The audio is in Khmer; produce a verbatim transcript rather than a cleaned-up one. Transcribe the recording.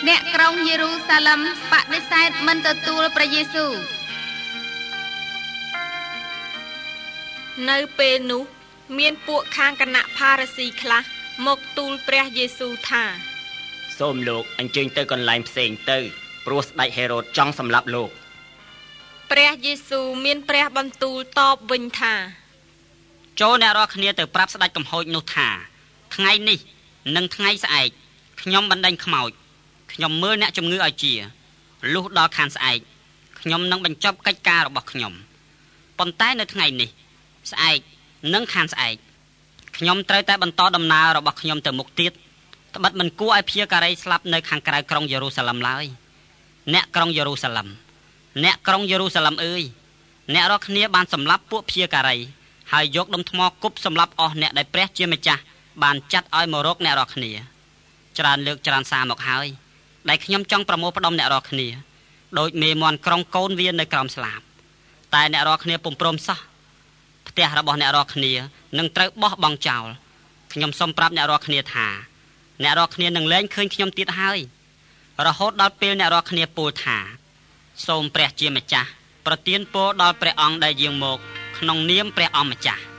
អ្នកក្រុងយេរូសាឡឹមបដិសេធមិនទទួលព្រះយេស៊ូវនៅពេលនោះមានពួកខាងគណៈផារ៉ាស៊ីខ្លះមកទូលព្រះយេស៊ូវថាសូមលោកអញ្ជើញទៅកន្លែងផ្សេងទៅព្រោះស្ដេចហេរ៉ូតចង់សម្លាប់លោកព្រះយេស៊ូវមានព្រះបន្ទូលតបវិញថាចូលអ្នករាល់គ្នាទៅប្រាប់ស្ដេចកំហូចនោះថាថ្ងៃនេះនិងថ្ងៃស្អែកខ្ញុំបណ្ដេញខ្មោចខ្ញុំមើលអ្នកជំងឺឲ្យជាលុះដល់ខានស្អែកខ្ញុំនឹងបញ្ចប់កិច្ចការរបស់ខ្ញុំប៉ុន្តែនៅថ្ងៃនេះស្អែកនិងខានស្អែកខ្ញុំត្រូវតែបន្តដំណើររបស់ខ្ញុំទៅមុខទៀតត្បិតមិនគួរឲ្យព្យាការីស្លាប់នៅខាងក្រៅក្រុងយេរូសាឡឹមឡើយអ្នកក្រុងយេរូសាឡឹមអ្នកក្រុងយេរូសាឡឹមអើយអ្នករាល់គ្នាបានសម្លាប់ពួកព្យាការីហើយយកដុំថ្មគប់សម្លាប់អស់អ្នកដែលព្រះជាម្ចាស់បានចាត់ឲ្យមករកអ្នករាល់គ្នាច្រើនលើកច្រើនសារមកហើយដែលខ្ញុំចង់ប្រមូលផ្ដុំអ្នករាល់គ្នាដោយមេមន់ក្រុងកូនវានៅក្រោមស្លាបតែអ្នករាល់គ្នាពុំព្រមសោះផ្ទះរបស់អ្នករាល់គ្នានឹងត្រូវបោះបង់ចោលខ្ញុំសូមប្រាប់អ្នករាល់គ្នាថាអ្នករាល់គ្នានឹងលែងឃើញខ្ញុំទៀតហើយរហូតដល់ពេលអ្នករាល់គ្នាពោលថាសូមព្រះជាម្ចាស់ប្រទានពរដល់ព្រះអង្គដែលយាងមកក្នុងនាមព្រះអង្គម្ចាស់